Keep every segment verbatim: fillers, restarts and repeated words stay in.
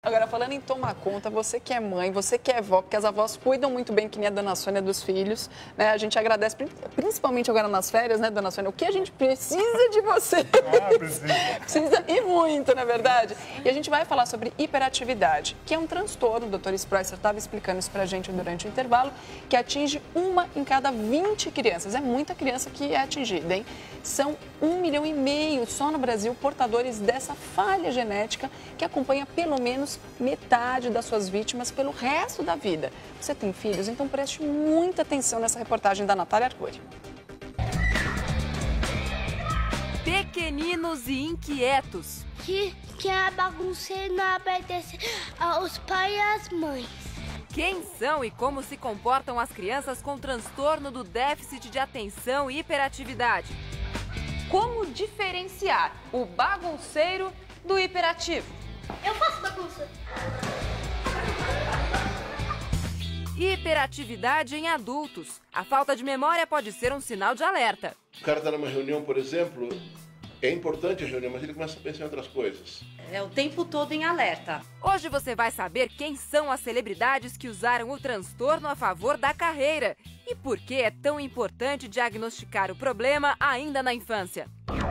Agora, falando em tomar conta, você que é mãe, você que é avó, porque as avós cuidam muito bem, que nem a dona Sônia, dos filhos, né? A gente agradece, principalmente agora nas férias, né, dona Sônia? O que a gente precisa de você? Ah, precisa. Precisa e muito, na verdade. E a gente vai falar sobre hiperatividade, que é um transtorno, o doutor Spreusser estava explicando isso pra gente durante o intervalo, que atinge uma em cada vinte crianças. É muita criança que é atingida, hein? São um milhão e meio só no Brasil portadores dessa falha genética que acompanha pelo menos metade das suas vítimas pelo resto da vida. Você tem filhos? Então preste muita atenção nessa reportagem da Natália Arcuri. Pequeninos e inquietos. Que, que a bagunceira não obedece aos pais e às mães. Quem são e como se comportam as crianças com transtorno do déficit de atenção e hiperatividade? Como diferenciar o bagunceiro do hiperativo? Eu faço bagunça. Hiperatividade em adultos. A falta de memória pode ser um sinal de alerta. O cara está numa reunião, por exemplo, é importante a reunião, mas ele começa a pensar em outras coisas. É o tempo todo em alerta. Hoje você vai saber quem são as celebridades que usaram o transtorno a favor da carreira e por que é tão importante diagnosticar o problema ainda na infância.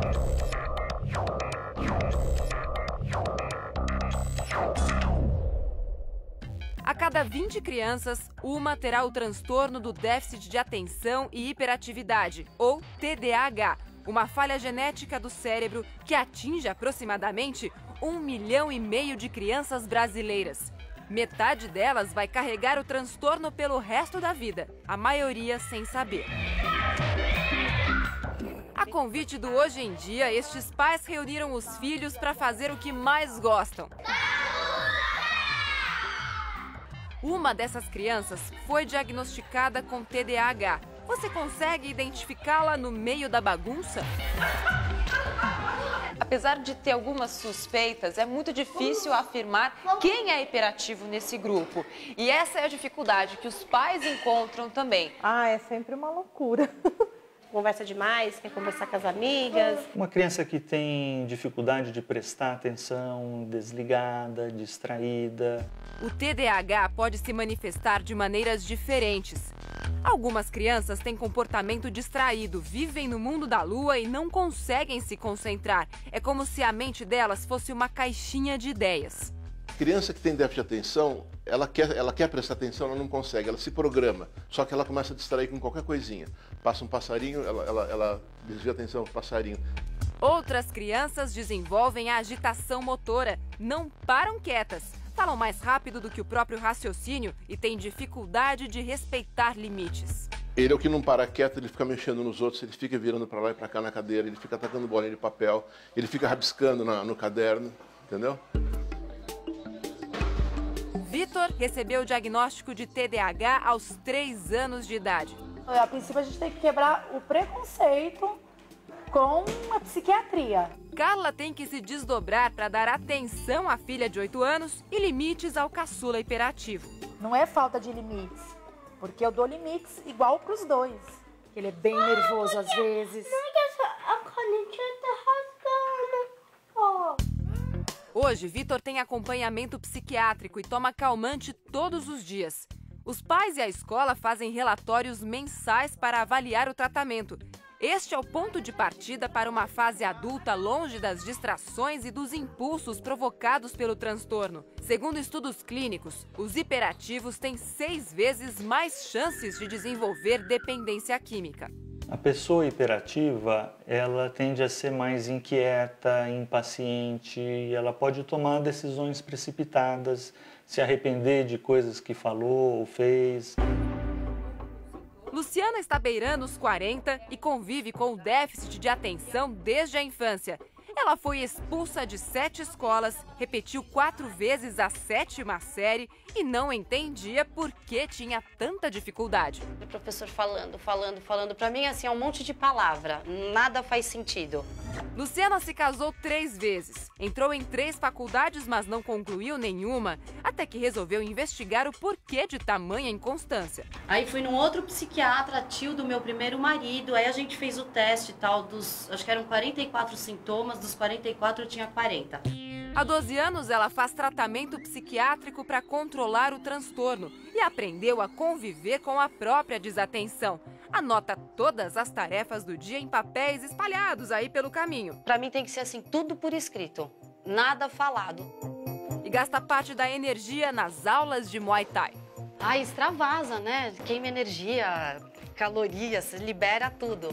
A cada vinte crianças, uma terá o transtorno do déficit de atenção e hiperatividade, ou T D A H, uma falha genética do cérebro que atinge aproximadamente um milhão e meio de crianças brasileiras. Metade delas vai carregar o transtorno pelo resto da vida, a maioria sem saber. A convite do Hoje em Dia, estes pais reuniram os filhos para fazer o que mais gostam. Uma dessas crianças foi diagnosticada com T D A H. Você consegue identificá-la no meio da bagunça? Apesar de ter algumas suspeitas, é muito difícil afirmar quem é hiperativo nesse grupo. E essa é a dificuldade que os pais encontram também. Ah, é sempre uma loucura. Conversa demais, quer conversar com as amigas. Uma criança que tem dificuldade de prestar atenção, desligada, distraída. O T D A H pode se manifestar de maneiras diferentes. Algumas crianças têm comportamento distraído, vivem no mundo da lua e não conseguem se concentrar. É como se a mente delas fosse uma caixinha de ideias. Criança que tem déficit de atenção, ela quer, ela quer prestar atenção, ela não consegue, ela se programa, só que ela começa a distrair com qualquer coisinha. Passa um passarinho, ela, ela, ela desvia a atenção do passarinho. Outras crianças desenvolvem a agitação motora, não param quietas, falam mais rápido do que o próprio raciocínio e têm dificuldade de respeitar limites. Ele é o que não para quieto, ele fica mexendo nos outros, ele fica virando para lá e para cá na cadeira, ele fica atacando bolinha de papel, ele fica rabiscando na, no caderno, entendeu? Vitor recebeu o diagnóstico de T D A H aos três anos de idade. A princípio, a gente tem que quebrar o preconceito com a psiquiatria. Carla tem que se desdobrar para dar atenção à filha de oito anos e limites ao caçula hiperativo. Não é falta de limites, porque eu dou limites igual para os dois. Ele é bem nervoso às vezes. Não, que essa, a canetinha tá rasgando. Oh. Hoje, Vitor tem acompanhamento psiquiátrico e toma calmante todos os dias. Os pais e a escola fazem relatórios mensais para avaliar o tratamento. Este é o ponto de partida para uma fase adulta longe das distrações e dos impulsos provocados pelo transtorno. Segundo estudos clínicos, os hiperativos têm seis vezes mais chances de desenvolver dependência química. A pessoa hiperativa, ela tende a ser mais inquieta, impaciente, ela pode tomar decisões precipitadas, se arrepender de coisas que falou ou fez. Luciana está beirando os quarenta e convive com o déficit de atenção desde a infância. Ela foi expulsa de sete escolas, repetiu quatro vezes a sétima série e não entendia por que tinha tanta dificuldade. O professor falando, falando, falando. Para mim, assim, é um monte de palavra. Nada faz sentido. Luciana se casou três vezes. Entrou em três faculdades, mas não concluiu nenhuma. Até que resolveu investigar o porquê de tamanha inconstância. Aí fui num outro psiquiatra, tio do meu primeiro marido. Aí a gente fez o teste e tal dos... Acho que eram quarenta e quatro sintomas. Dos quarenta e quatro eu tinha quarenta. Há doze anos, ela faz tratamento psiquiátrico para controlar o transtorno e aprendeu a conviver com a própria desatenção. Anota todas as tarefas do dia em papéis espalhados aí pelo caminho. Para mim tem que ser assim, tudo por escrito, nada falado. E gasta parte da energia nas aulas de Muay Thai. Ah, extravasa, né? Queima energia, calorias, libera tudo.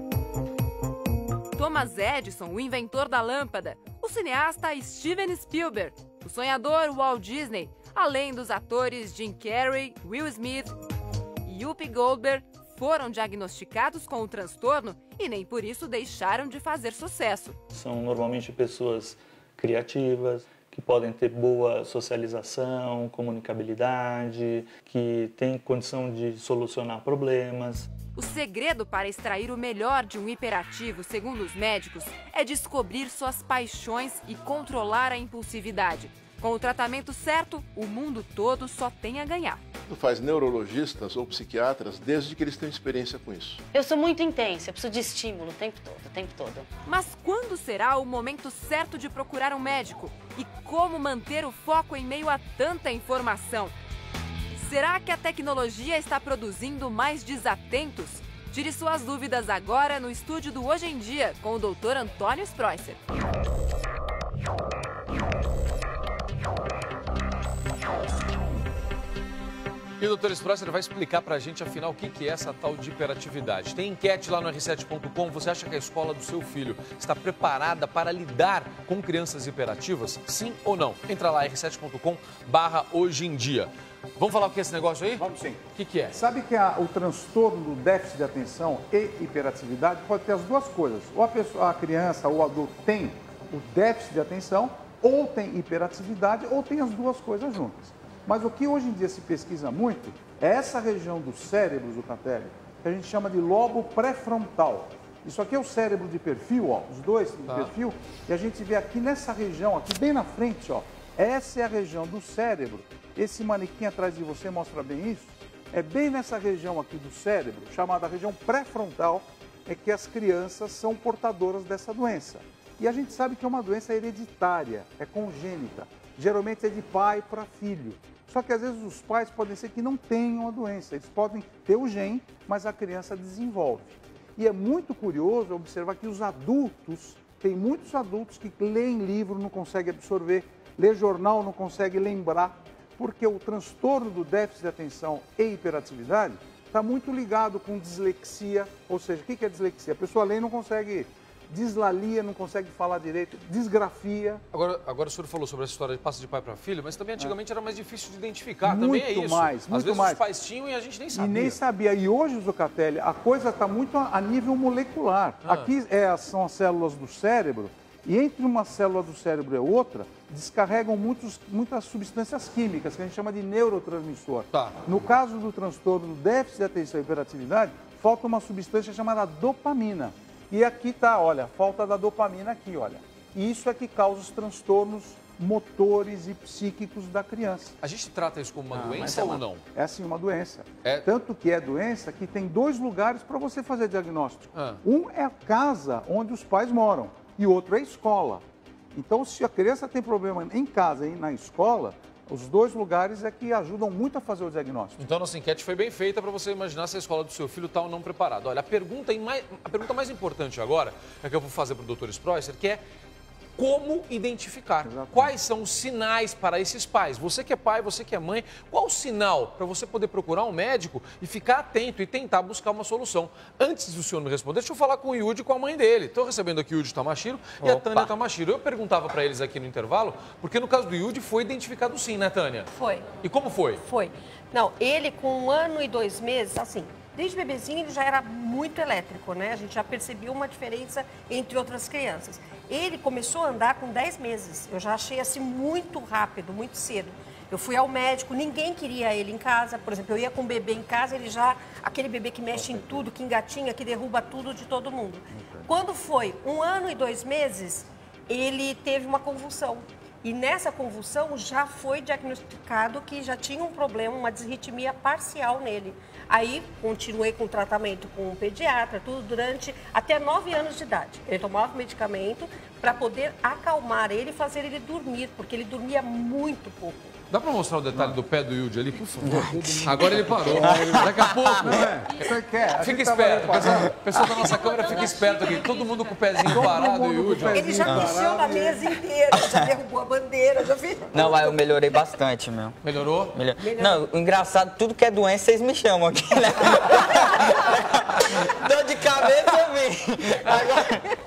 Thomas Edison, o inventor da lâmpada, o cineasta Steven Spielberg, o sonhador Walt Disney, além dos atores Jim Carrey, Will Smith e Whoopi Goldberg, foram diagnosticados com o transtorno e nem por isso deixaram de fazer sucesso. São normalmente pessoas criativas, que podem ter boa socialização, comunicabilidade, que têm condição de solucionar problemas. O segredo para extrair o melhor de um hiperativo, segundo os médicos, é descobrir suas paixões e controlar a impulsividade. Com o tratamento certo, o mundo todo só tem a ganhar. Tu faz neurologistas ou psiquiatras desde que eles têm experiência com isso. Eu sou muito intensa, eu preciso de estímulo o tempo todo, o tempo todo. Mas quando será o momento certo de procurar um médico? E como manter o foco em meio a tanta informação? Será que a tecnologia está produzindo mais desatentos? Tire suas dúvidas agora no estúdio do Hoje em Dia com o doutor Antônio Spreusser. E o doutor Spreusser vai explicar pra gente, afinal, o que é essa tal de hiperatividade. Tem enquete lá no R sete ponto com. Você acha que a escola do seu filho está preparada para lidar com crianças hiperativas? Sim ou não? Entra lá, r sete ponto com barra hoje em dia. Vamos falar o que é esse negócio aí? Vamos sim. O que, que é? Sabe que a, o transtorno do déficit de atenção e hiperatividade pode ter as duas coisas. Ou a, pessoa, a criança ou o adulto tem o déficit de atenção, ou tem hiperatividade, ou tem as duas coisas juntas. Mas o que hoje em dia se pesquisa muito é essa região do cérebro, Zucatelli, que a gente chama de lobo pré-frontal. Isso aqui é o cérebro de perfil, ó, os dois de tá. perfil, e a gente vê aqui nessa região, aqui bem na frente, ó, essa é a região do cérebro. Esse manequim atrás de você mostra bem isso. É bem nessa região aqui do cérebro, chamada região pré-frontal, é que as crianças são portadoras dessa doença. E a gente sabe que é uma doença hereditária, é congênita. Geralmente é de pai para filho. Só que às vezes os pais podem ser que não tenham a doença. Eles podem ter o gene, mas a criança desenvolve. E é muito curioso observar que os adultos, tem muitos adultos que leem livro, não conseguem absorver, lê jornal, não conseguem lembrar, porque o transtorno do déficit de atenção e hiperatividade está muito ligado com dislexia, ou seja, o que é dislexia? A pessoa lê e não consegue... Dislalia, não consegue falar direito, disgrafia. Agora, agora o senhor falou sobre essa história de passa de pai para filho, mas também antigamente é. era mais difícil de identificar, muito também é isso. Mais, Às muito vezes mais. os pais tinham e a gente nem sabia. E nem sabia. E hoje, Zucatelli, a coisa está muito a, a nível molecular. Ah. Aqui é, são as células do cérebro, e entre uma célula do cérebro e outra, descarregam muitos, muitas substâncias químicas, que a gente chama de neurotransmissor. Tá. No caso do transtorno do déficit de atenção e hiperatividade, falta uma substância chamada dopamina. E aqui está, olha, falta da dopamina aqui, olha. E isso é que causa os transtornos motores e psíquicos da criança. A gente trata isso como uma ah, doença é ou uma, não? É sim uma doença. É... Tanto que é doença que tem dois lugares para você fazer diagnóstico. Ah. Um é a casa onde os pais moram e outro é a escola. Então, se a criança tem problema em casa e na escola, os dois lugares é que ajudam muito a fazer o diagnóstico. Então, nossa enquete foi bem feita para você imaginar se a escola do seu filho está ou não preparada. Olha, a pergunta, mais, a pergunta mais importante agora é que eu vou fazer para o doutor Spreusser, que é como identificar. Exatamente. Quais são os sinais para esses pais? Você que é pai, você que é mãe, qual o sinal para você poder procurar um médico e ficar atento e tentar buscar uma solução? Antes do senhor me responder, deixa eu falar com o Yudi e com a mãe dele. Estou recebendo aqui o Yudi Tamashiro e a Tânia Tamashiro. Eu perguntava para eles aqui no intervalo, porque no caso do Yudi foi identificado sim, né, Tânia? Foi. E como foi? Foi. Não, ele com um ano e dois meses, assim, desde bebezinho ele já era muito elétrico, né? A gente já percebeu uma diferença entre outras crianças. Ele começou a andar com dez meses. Eu já achei assim muito rápido, muito cedo. Eu fui ao médico, ninguém queria ele em casa. Por exemplo, eu ia com o bebê em casa, ele já... Aquele bebê que mexe em tudo, que engatinha, que derruba tudo de todo mundo. Quando foi um ano e dois meses, ele teve uma convulsão. E nessa convulsão já foi diagnosticado que já tinha um problema, uma disritmia parcial nele. Aí continuei com o tratamento com o pediatra, tudo durante até nove anos de idade. Ele tomava medicamento para poder acalmar ele e fazer ele dormir, porque ele dormia muito pouco. Dá pra mostrar o detalhe do pé do Yudi ali, por favor? Agora ele parou. Daqui a pouco. Não é? Você quer? Fica esperto. Pessoal, pessoal da nossa câmera, fica esperto aqui. Todo mundo com o pezinho Todo parado, mundo Yudi. com o Ele já mexeu na mesa inteira, já derrubou a bandeira, já fez. Não, mas eu melhorei bastante, meu. Melhorou? Melhor... Não, o engraçado, tudo que é doença, vocês me chamam aqui, né? Dor de cabeça eu vim. Agora...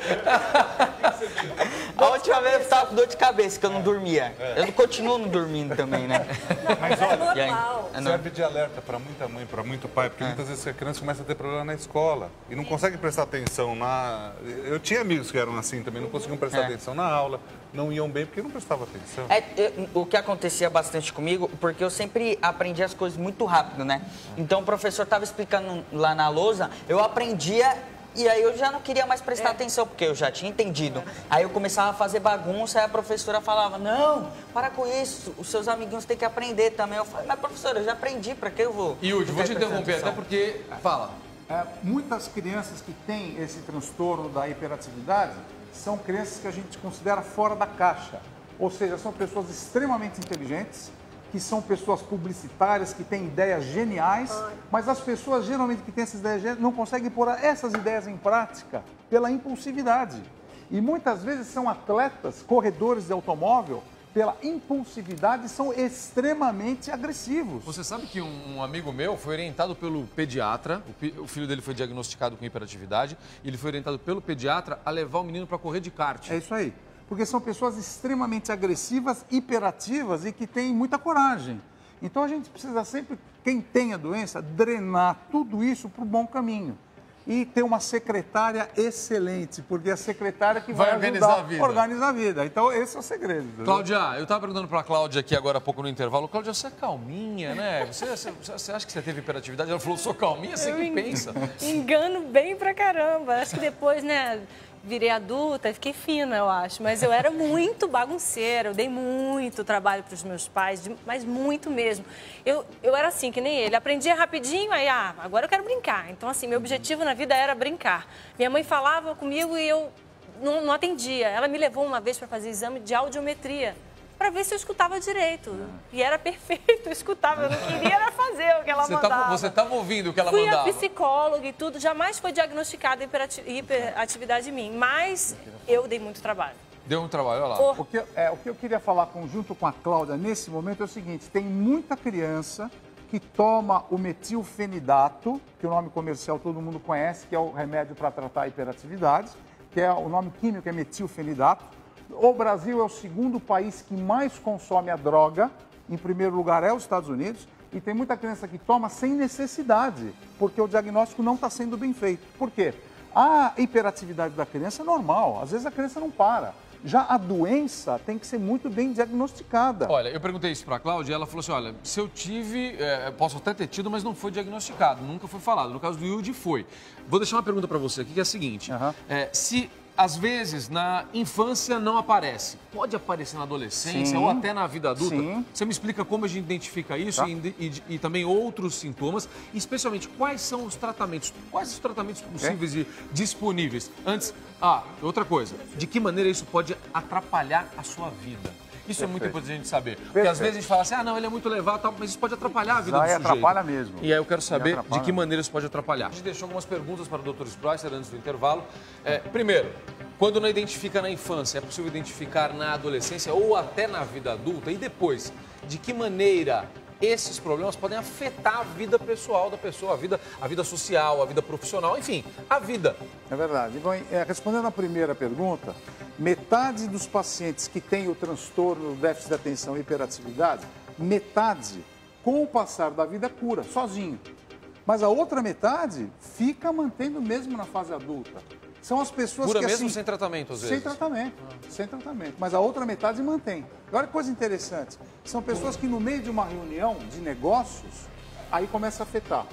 A última vez eu estava com dor de cabeça, que eu não dormia. Eu não continuo não dormindo também, né? Mas olha, E aí, é serve de alerta para muita mãe, para muito pai, porque muitas vezes a criança começa a ter problema na escola e não consegue prestar atenção na... Eu tinha amigos que eram assim também, não conseguiam prestar É. atenção na aula, não iam bem porque não prestavam atenção. É, eu- o que acontecia bastante comigo, porque eu sempre aprendi as coisas muito rápido, né? Então o professor estava explicando lá na lousa, eu aprendia e aí eu já não queria mais prestar atenção, porque eu já tinha entendido. Aí eu começava a fazer bagunça, aí a professora falava, não, para com isso, os seus amiguinhos têm que aprender também. Eu falei, mas professora, eu já aprendi, para que eu vou? Yudi, vou te Presta interromper, atenção. até porque... Fala. É, muitas crianças que têm esse transtorno da hiperatividade são crianças que a gente considera fora da caixa. Ou seja, são pessoas extremamente inteligentes, que são pessoas publicitárias, que têm ideias geniais, mas as pessoas geralmente que têm essas ideias geniais não conseguem pôr essas ideias em prática pela impulsividade. E muitas vezes são atletas, corredores de automóvel, pela impulsividade, são extremamente agressivos. Você sabe que um, um amigo meu foi orientado pelo pediatra, o, pi- o filho dele foi diagnosticado com hiperatividade, e ele foi orientado pelo pediatra a levar o menino para correr de kart. É isso aí. Porque são pessoas extremamente agressivas, hiperativas e que têm muita coragem. Então a gente precisa sempre, quem tem a doença, drenar tudo isso para o bom caminho. E ter uma secretária excelente, porque é a secretária que vai, Vai organizar ajudar a vida. organizar a vida. Então esse é o segredo. Entendeu? Cláudia, eu estava perguntando para a Cláudia aqui agora há pouco no intervalo. Cláudia, você é calminha, né? Você, você, você acha que você teve hiperatividade? Ela falou, sou calminha, você Eu que en- pensa. Engano bem pra caramba. Acho que depois, né, virei adulta e fiquei fina, eu acho. Mas eu era muito bagunceira, eu dei muito trabalho pros meus pais, de- mas muito mesmo. Eu, eu era assim, que nem ele. Aprendia rapidinho, aí, ah, agora eu quero brincar. Então, assim, meu objetivo na vida era brincar. Minha mãe falava comigo e eu não, não atendia. Ela me levou uma vez para fazer exame de audiometria, para ver se eu escutava direito. E era perfeito, eu escutava, eu não queria era fazer o que ela Você mandava. tava, você estava ouvindo o que ela Fui mandava. a psicóloga e tudo, jamais foi diagnosticada hiperati- hiperatividade em mim, mas eu dei muito trabalho. Deu um trabalho, olha lá. O que, é, o que eu queria falar com- junto com a Cláudia nesse momento é o seguinte, tem muita criança que toma o metilfenidato, que o nome comercial todo mundo conhece, que é o remédio para tratar a hiperatividade, que é o nome químico é metilfenidato. O Brasil é o segundo país que mais consome a droga, em primeiro lugar é os Estados Unidos, e tem muita criança que toma sem necessidade, porque o diagnóstico não está sendo bem feito. Por quê? A hiperatividade da criança é normal, às vezes a criança não para. Já a doença tem que ser muito bem diagnosticada. Olha, eu perguntei isso para a Cláudia e ela falou assim, olha, se eu tive, é, posso até ter tido, mas não foi diagnosticado, nunca foi falado. No caso do Yudi, foi. Vou deixar uma pergunta para você aqui, que é a seguinte. É, se às vezes na infância não aparece, pode aparecer na adolescência Sim. ou até na vida adulta? Sim. Você me explica como a gente identifica isso Tá. e, e- e também outros sintomas, e especialmente quais são os tratamentos, quais os tratamentos possíveis e disponíveis. Antes, ah, outra coisa, de que maneira isso pode atrapalhar a sua vida? Isso é muito Perfeito. importante a gente saber. Porque Perfeito. às vezes a gente fala assim, ah, não, ele é muito levado, tal, mas isso pode atrapalhar a vida Já do é sujeito. atrapalha mesmo. E aí eu quero Já saber de atrapalha. que maneira isso pode atrapalhar. A gente deixou algumas perguntas para o doutor Spreusser antes do intervalo. É, primeiro, quando não identifica na infância, é possível identificar na adolescência ou até na vida adulta? E depois, de que maneira esses problemas podem afetar a vida pessoal da pessoa, a vida, a vida social, a vida profissional, enfim, a vida. É verdade. Bom, é, respondendo à primeira pergunta, metade dos pacientes que têm o transtorno do déficit de atenção e hiperatividade, metade, com o passar da vida, cura, sozinho. Mas a outra metade fica mantendo mesmo na fase adulta. São as pessoas Cura que mesmo assim, sem tratamento, às sem vezes. tratamento, sem tratamento. Mas a outra metade mantém. Agora, coisa interessante, são pessoas que no meio de uma reunião de negócios, aí começa a afetar.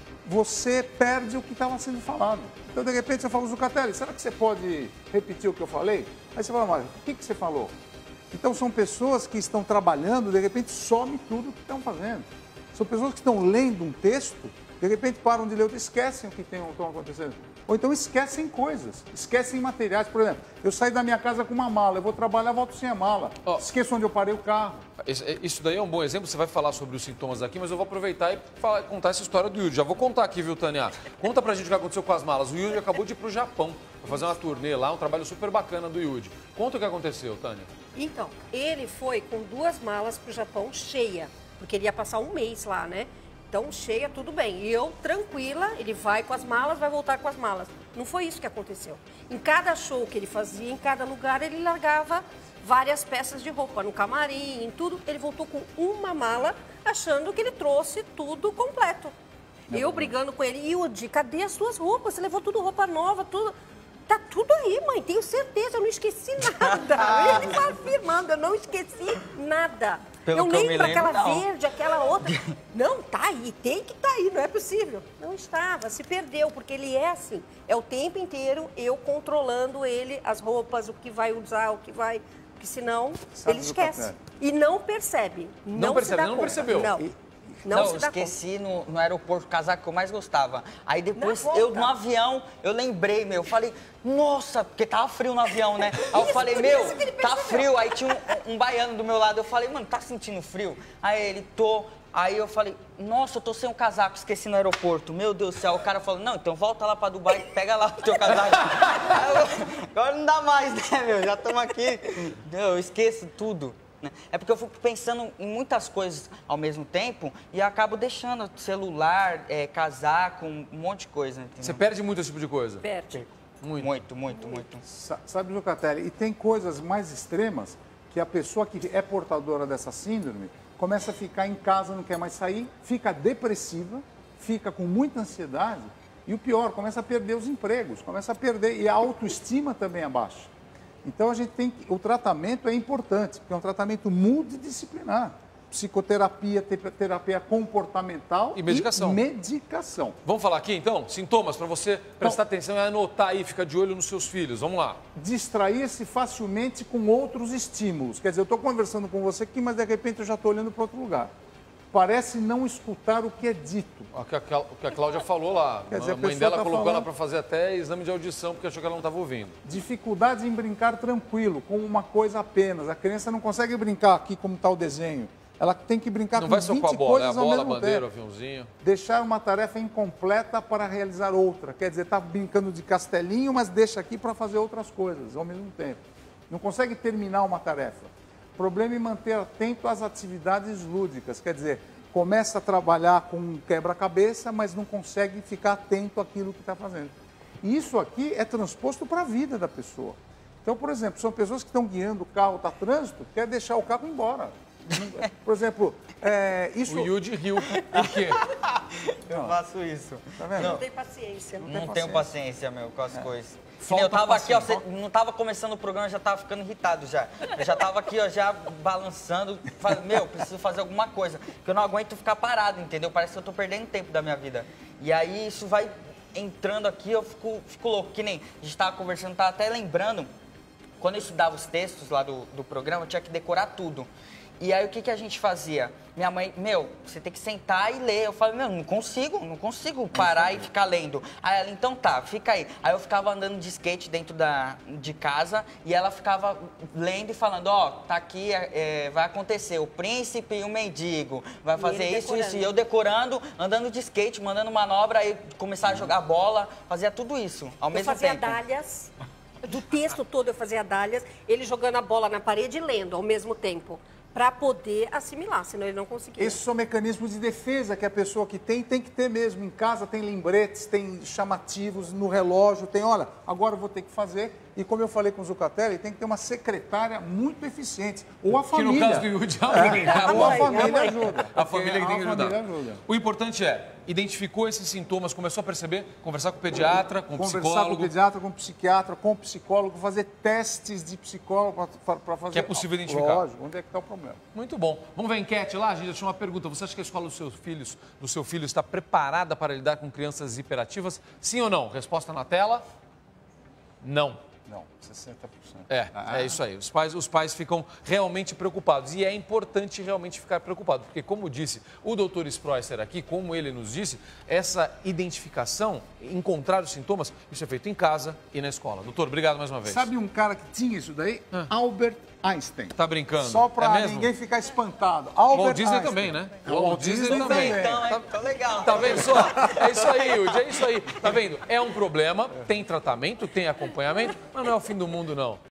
Você perde o que estava sendo falado. Então, de repente, você fala, Zucatelli, será que você pode repetir o que eu falei? Aí você fala, mas o que, que você falou? Então, são pessoas que estão trabalhando, de repente, some tudo o que estão fazendo. São pessoas que estão lendo um texto, de repente param de ler, esquecem o que tem, estão acontecendo. Ou então esquecem coisas, esquecem materiais. Por exemplo, eu saí da minha casa com uma mala, eu vou trabalhar, volto sem a mala. Oh. Esqueço onde eu parei o carro. Isso daí é um bom exemplo, você vai falar sobre os sintomas aqui, mas eu vou aproveitar e falar, contar essa história do Yudi. Já vou contar aqui, viu, Tânia? Conta pra gente o que aconteceu com as malas. O Yudi acabou de ir pro Japão, pra fazer uma turnê lá, um trabalho super bacana do Yudi. Conta o que aconteceu, Tânia. Então, ele foi com duas malas pro Japão cheia, porque ele ia passar um mês lá, né? Então, cheia, tudo bem. E eu, tranquila, ele vai com as malas, vai voltar com as malas. Não foi isso que aconteceu. Em cada show que ele fazia, em cada lugar, ele largava várias peças de roupa. No camarim, em tudo. Ele voltou com uma mala, achando que ele trouxe tudo completo. É eu brigando com ele. Yudi, cadê as suas roupas? Você levou tudo roupa nova, tudo... Tá tudo aí, mãe, tenho certeza, eu não esqueci nada. Ele tá afirmando, eu não esqueci nada. Pelo eu lembro aquela não. verde, aquela outra. Não, tá aí, tem que tá aí, não é possível. Não estava, se perdeu, porque ele é assim. É o tempo inteiro eu controlando ele, as roupas, o que vai usar, o que vai... Porque senão Sabe ele esquece. E não percebe. Não, não percebe, não conta. percebeu. Não. E... Não, não se eu dá esqueci conta. no, no aeroporto o casaco que eu mais gostava. Aí depois, eu no avião, eu lembrei, meu, eu falei, nossa, porque tava frio no avião, né? Aí eu falei, meu, tá frio. Aí tinha um, um baiano do meu lado, eu falei, mano, tá sentindo frio? Aí ele, tô. Aí eu falei, nossa, eu tô sem um casaco, esqueci no aeroporto. Meu Deus do céu. O cara falou, não, então volta lá pra Dubai, pega lá o teu casaco. eu, agora não dá mais, né, meu? Já estamos aqui. Eu esqueço tudo. É porque eu fico pensando em muitas coisas ao mesmo tempo e acabo deixando celular, é, casaco, um monte de coisa. Entendeu? Você perde muito esse tipo de coisa? Perde. Muito, muito, muito. muito. Sabe, Zucatelli, e tem coisas mais extremas que a pessoa que é portadora dessa síndrome começa a ficar em casa, não quer mais sair, fica depressiva, fica com muita ansiedade e o pior, começa a perder os empregos, começa a perder e a autoestima também abaixa. Então, a gente tem que, o tratamento é importante, porque é um tratamento multidisciplinar. Psicoterapia, terapia comportamental e medicação. E medicação. Vamos falar aqui, então? Sintomas, para você prestar então, atenção e anotar aí, ficar de olho nos seus filhos. Vamos lá. Distrair-se facilmente com outros estímulos. Quer dizer, eu estou conversando com você aqui, mas de repente eu já estou olhando para outro lugar. Parece não escutar o que é dito. O que a, o que a Cláudia falou lá. Quer dizer, a, a mãe dela tá colocou falando... ela para fazer até exame de audição, porque achou que ela não estava ouvindo. Dificuldade em brincar tranquilo, com uma coisa apenas. A criança não consegue brincar aqui como está o desenho. Ela tem que brincar não com vinte a bola, coisas é a bola, ao mesmo a bandeira, tempo. O aviãozinho. Deixar uma tarefa incompleta para realizar outra. Quer dizer, está brincando de castelinho, mas deixa aqui para fazer outras coisas ao mesmo tempo. Não consegue terminar uma tarefa. Problema em manter atento às atividades lúdicas. Quer dizer, começa a trabalhar com um quebra-cabeça, mas não consegue ficar atento àquilo que está fazendo. E isso aqui é transposto para a vida da pessoa. Então, por exemplo, são pessoas que estão guiando o carro, está trânsito, quer deixar o carro embora. Por exemplo, é, isso... O Yudi riu. Por quê? Eu não. faço isso. Tá vendo? Não, não tem paciência. Não, não tem tenho paciência. paciência, meu, com as é. coisas. Falta eu tava aqui, ó, você falta... não tava começando o programa, eu já tava ficando irritado já. Eu já tava aqui, ó, já balançando. Meu, preciso fazer alguma coisa. Porque eu não aguento ficar parado, entendeu? Parece que eu tô perdendo tempo da minha vida. E aí isso vai entrando aqui, eu fico, fico louco. Que nem a gente tava conversando, tava até lembrando. Quando eu estudava os textos lá do, do programa, eu tinha que decorar tudo. E aí o que, que a gente fazia? Minha mãe, meu, você tem que sentar e ler. Eu falei, meu, não consigo, não consigo parar e ficar lendo. Aí ela, então tá, fica aí. Aí eu ficava andando de skate dentro da, de casa e ela ficava lendo e falando, ó, oh, tá aqui, é, vai acontecer o príncipe e o mendigo. Vai fazer isso, decorando. isso. E eu decorando, andando de skate, mandando manobra, aí começar a jogar bola, fazia tudo isso ao eu mesmo fazia tempo. Dálias. Do texto todo eu fazia dálias, ele jogando a bola na parede e lendo ao mesmo tempo, para poder assimilar, senão ele não conseguia. Esses são mecanismos de defesa que a pessoa que tem, tem que ter mesmo. Em casa tem lembretes, tem chamativos, no relógio, tem, olha, agora eu vou ter que fazer. E como eu falei com o Zucatelli, tem que ter uma secretária muito eficiente. Ou a família. Que no caso do Yudi, a mãe. É, ou a família ajuda. A família que tem que ajudar. Ajuda. O importante é, identificou esses sintomas, começou a perceber, conversar com o pediatra, com o conversar psicólogo. Conversar com o pediatra, com o psiquiatra, com o psicólogo, fazer testes de psicólogo para fazer... Que é possível identificar. Lógico, onde é que está o problema. Muito bom. Vamos ver a enquete lá, gente. Eu tinha uma pergunta. Você acha que a escola dos seus filhos, do seu filho está preparada para lidar com crianças hiperativas? Sim ou não? Resposta na tela? Não. Não, sessenta por cento. É, ah. é isso aí. Os pais, os pais ficam realmente preocupados. E é importante realmente ficar preocupado, porque, como disse o doutor Sproisser aqui, como ele nos disse, essa identificação, encontrar os sintomas, isso é feito em casa e na escola. Doutor, obrigado mais uma vez. Sabe um cara que tinha isso daí? Ah. Albert Einstein. Tá brincando? Só pra é ninguém ficar espantado. Albert Walt Disney Einstein. também, né? O Walt Disney, Disney também. Então, é, tá legal. Tá vendo só? É isso aí, Yudi, é isso aí. Tá vendo? É um problema, tem tratamento, tem acompanhamento, mas não é o fim do mundo, não.